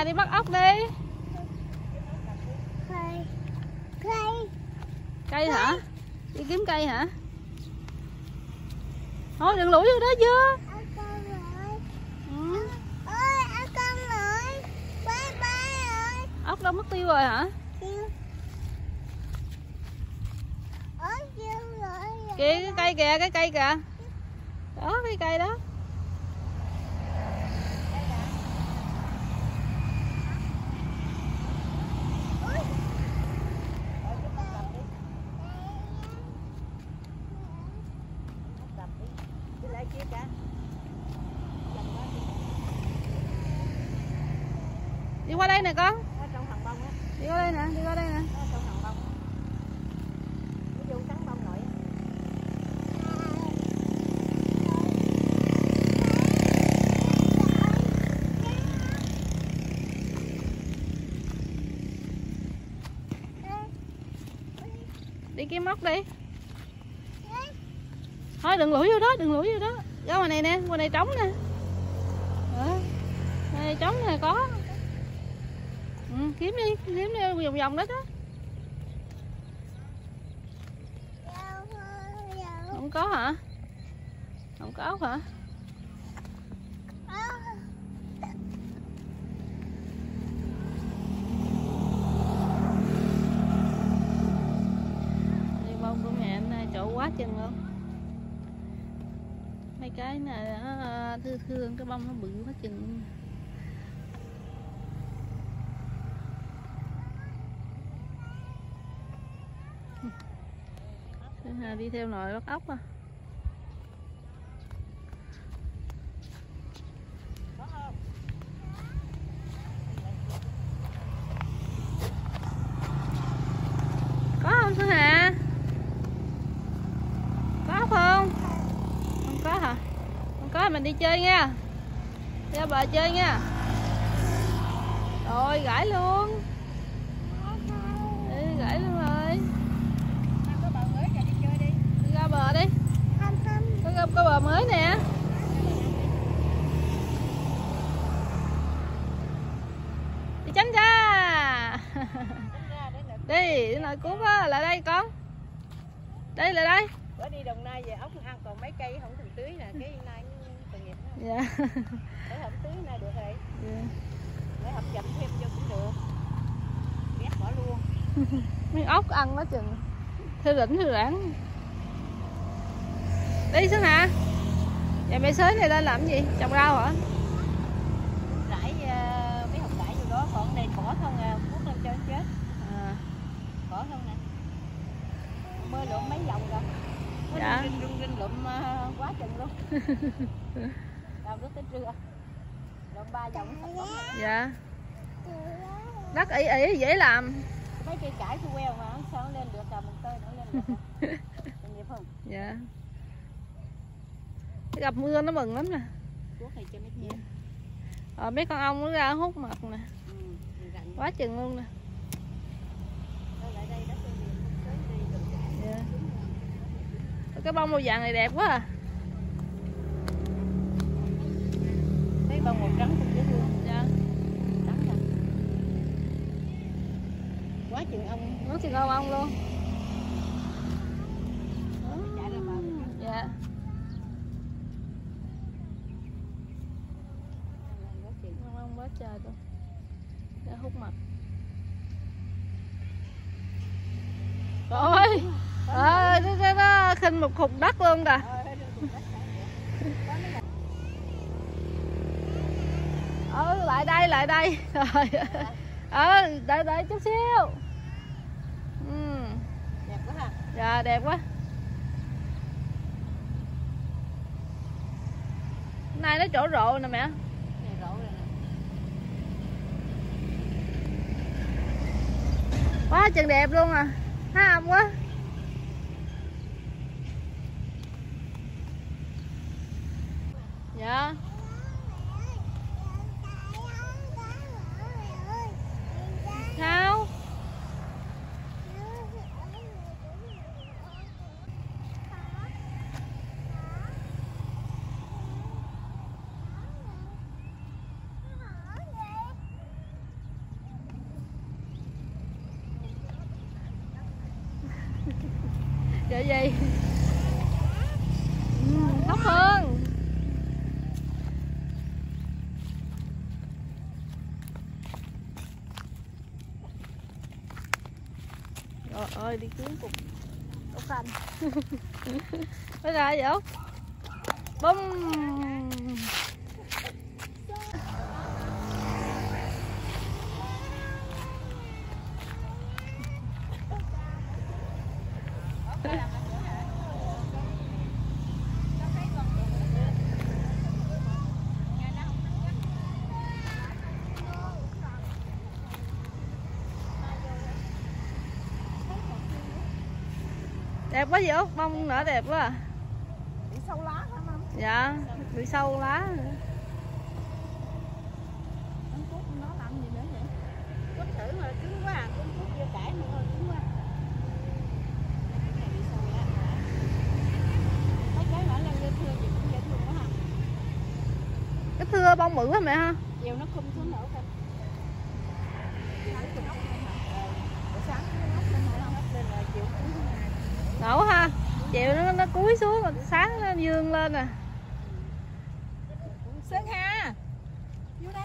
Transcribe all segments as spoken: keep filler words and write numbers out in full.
Hà đi bắt ốc đi. Cây. Cây. Cây hả? Đi kiếm cây hả? Thôi đừng lủi vô đó chưa? Ừ. Ốc đâu mất tiêu rồi hả? Kìa cái cây kìa, cái cây kìa. Đó cái cây đó. Đi qua đây nè con. Đi qua đây nè, đi qua đây nè. Đi kiếm móc đi. Thôi đừng lủi vô đó, đừng lủi vô đó. Ra ngoài này nè, ngoài này trống nè. Đó. Đây trống nè có. Ừ, kiếm đi, kiếm đi vòng vòng đó đó. Không có hả? Không có ốc hả? Đi bông của mẹ anh này chỗ quá chừng luôn. Mấy cái này nó thương thương, cái bông nó bự quá chừng. Hà đi theo nồi bắt ốc à. Có không Xuân Hà? Có ốc không? Không có hả? Không có mình đi chơi nha. Ra bờ chơi nha. Rồi gãi luôn. Ừ, gãi luôn rồi. Đi ra bờ đi. Có, có bờ mới nè. Đi tránh ra. Đi, đi nội cuốc á, lại đây con. Đây là đây. Bữa đi Đồng Nai về ốc ăn còn mấy cây không thèm tưới nè, cái nay tội nghiệp đó. Dạ. Để không tưới nay được rồi. Dạ. Để học dập thêm cho cũng được. Ghét bỏ luôn. Miếng ốc ăn nó chừng thư rỉnh thư rãn. Đi Xuân Hà. Vậy mẹ xới này lên làm gì? Trồng rau hả? Rải uh, mấy hộp rải vô đó, còn này cỏ không à, cuốc lên cho chết. À. Cỏ không nè. Mưa lụm mấy vòng rồi. Nó dạ. rung rung rung lụm uh, quá chừng luôn. Làm nước tới trưa. Lụm ba vòng sạch bóng rồi. Dạ. Đất ỉ ỉ dễ làm. Mấy cây cải tôi queo mà sao nó lên được, cầm một tơi nó lên được. Tội nghiệp không? Dạ. Gặp mưa nó mừng lắm nè. Cuốc này cho mấy kia. Ờ, mấy con ong nó ra hút mật nè. Ừ, quá chừng luôn nè. Lại đây đất đi, dạ. Cái bông màu vàng này đẹp quá à. Thấy bông màu trắng cũng dễ thương. Dạ. Trắng nè. Quá chừng ong. Quá chừng ong ong luôn. Chạy ra bờ. Dạ. Ong quá trời luôn. Đã hút mật. Rồi. Ờ, nó, nó, nó khinh một khúc đất luôn kìa. Ừ, lại đây, lại đây. Rồi. Ừ, đợi đợi chút xíu. Ừ. Đẹp quá ha. Dạ, đẹp quá. Nay nó trổ rộ nè mẹ. Quá chừng đẹp luôn à. Thấy không quá. Dạ. Sao? Sợi dây. Ừ, thấp hơn. Trời ơi, đi kiếm cục ốc xanh. Nó ra vậy Út. Bum. Đẹp quá vậy Út, bông nở đẹp quá à. Bị sâu lá hả không? Dạ, bị sâu lá. Anh Cút nó làm gì nữa vậy? Cút thử mà cứng quá à, con Cút vô cải mà thôi cứng quá. Cái này bị sâu lá. Mấy cái nãy lên lên thưa gì cũng dễ thương quá ha. Cái thưa bông bự quá mẹ ha. Chiều nó khum xuống nổ thôi. Sáng nó ngóc lên rồi, ngóc lên rồi chiều cúi xuống này. Nổ ha. Chiều nó nó cúi xuống rồi sáng nó dương lên nè. Sơn Hà. Vô đây.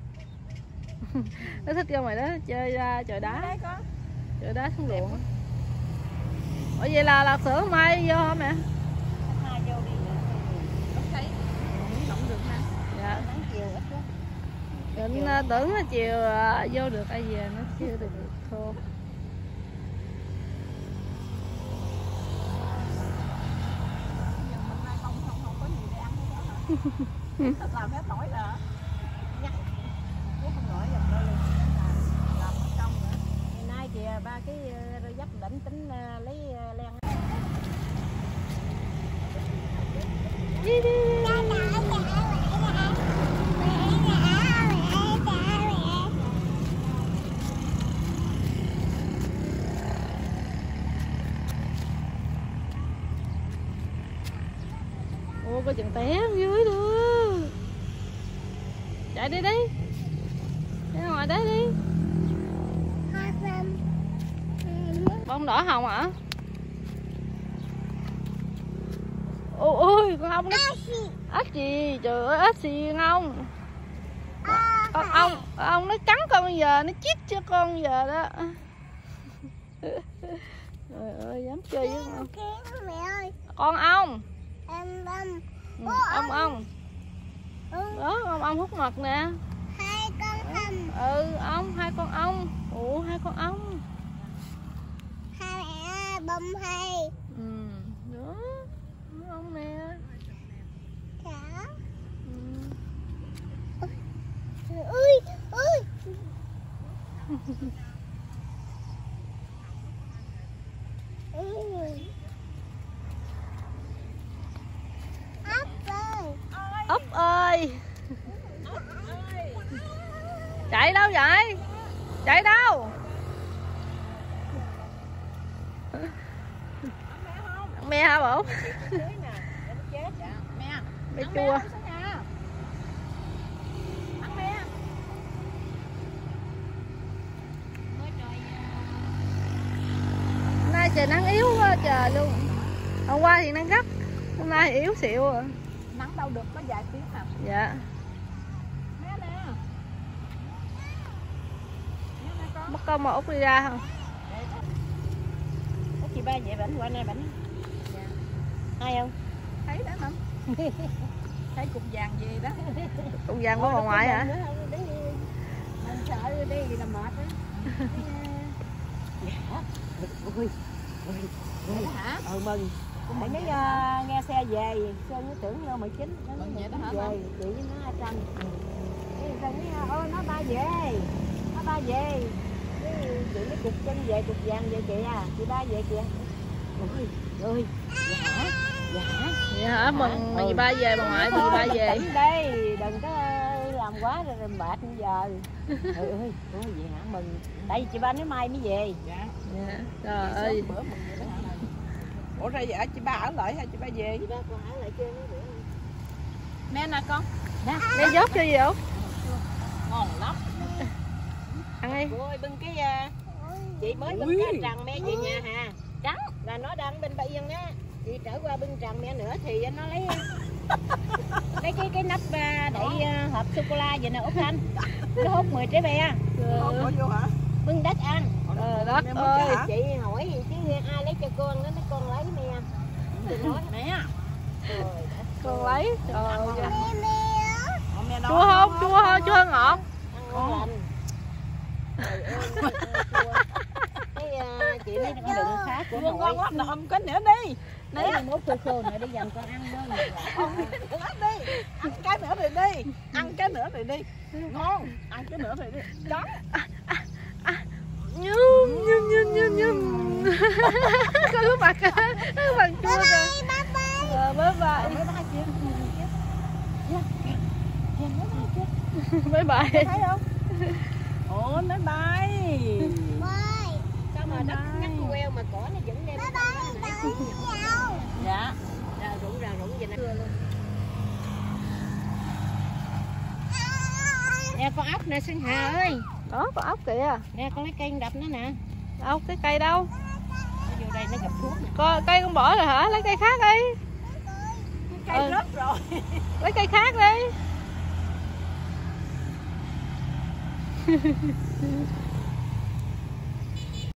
Nó thích cho mày đó chơi ra trời Vô đá. đây con. Trời đá xuống ruộng. Ủa vậy là là sữa mai vô hả mẹ? Mai vô đi. Không thấy. Không được ha. Dạ. Nắng chiều ít quá. Định uh, tưởng là chiều uh, vô được ai về nó chưa được thô. Thật làm hết nổi là nhắc chứ không nổi dòng đôi lên làm làm mất công nữa. Ngày nay kìa ba cái rơi dấp đỉnh tính lấy len. Đi đi. Ủa có chừng té dưới nữa. Chạy đi đi. Đi ra ngoài đấy đi. Bông đỏ hồng hả? Ôi ôi con ong đó. Ếch gì? Trời ơi ếch gì không? Con ong, con ong nó cắn con giờ, nó chích cho con giờ đó. Trời ơi dám chơi với con. Con ong. Em bông. Ừ, ong ong. Đó con ong hút mật nè. Hai con hầm. Ừ ong, hai con ong. Ủa hai con ong. Hai mẹ bông hai. Ừ đó ong nè. Cả. Ừ. Ui ui. Ốc ơi. Chạy đâu vậy? Chạy đâu? Ăn me hả bộ? Me chua. Hôm nay trời nắng yếu quá trời luôn. Hôm qua thì nắng gắt, hôm nay thì yếu xịu rồi. Nắng đâu được có vài tiếng à. Dạ. Mé nè. Mé nè con. Mất công mà Út đi ra không? Có chị ba vậy bảnh qua nè bảnh. Dạ. Hay không? Thấy đó không? Thấy cục vàng gì đó. Cục vàng của bà ngoại hả? Mình sợ đi là mệt á. Dạ. Ui. Ui. Ui. Hả? Ừ mừng. Tại mấy uh, nghe xe về, xe nó tưởng vô mười chín, nó nói vậy đó hả về, chị với nó hai trăm. Cái rồi nó ôi nó ba về, nó ba về. Cái chị nó cục chân về, cục vàng về kìa, chị ba về kìa. Ôi, ơi, dạ hả? Dạ hả? Dạ hả? Mừng mà dì ba về, bà ngoại thì dì ba về. Tỉnh đây, đừng có làm quá rồi mệt bây giờ. Trời ơi, ôi vậy hả? Mừng. Tại vì chị ba nói mai mới về. Dạ. Dạ. Trời ơi. Bữa mừng vậy đó hả? Ủa ra vậy chị ba ở lại hay chị ba về? Chị ba còn ở lại chơi mấy bữa. Mẹ nè con. Nè, lấy dốt cho gì không? Ngon lắm. Ăn đi. Cô ơi bưng cái uh, chị mới bưng cái trần mẹ về nhà hà. trắng là nó đang bên Yên á, thì trở qua bên Tràng Mẹ nữa thì nó lấy lấy cái cái nắp đậy hộp sô cô la vậy nè Út Thanh, nó hút mười trái bè. Không có vô hả? Bưng đất ăn. Trời đất ơi. Chị hỏi gì chứ ai lấy cho con, nó nói con lấy mẹ. Chị nói mẹ. Con lấy. Trời ơi. Mẹ mẹ. Chua không? Chua không? Chua ngọt. Ăn ngon lành. Trời ơi, cái chị lấy cái đựng khác của Ngon nội. lắm, ôm cái nữa đi. Lấy mốt khô khô nữa để dành con ăn luôn. Ôm cái nữa đi. Ăn cái nữa rồi đi. Ăn cái nữa rồi đi. Ngon. Ăn cái nữa rồi đi. Đó. Nhum nhum nhum nhum nhum. Có cái mặt cái mặt chua kìa. Ờ, bye bye. Bye bye. Thấy không? Ồ, nó bay. Bye. Sao mà đất ngắt queo mà cỏ nó vẫn đem. Bye bye. Bye nhau. Dạ. Ra rụng ra rụng vậy nè. Nè con ốc nè Xuân Hà ơi. Đó có ốc kìa. Nè con lấy cây đập nó nè. Đâu cái cây đâu? Nó vô đây nó gặp thuốc nè. Coi cây con bỏ rồi hả? Lấy cây khác đi. Cây Ừ. rớt rồi. Lấy cây khác đi.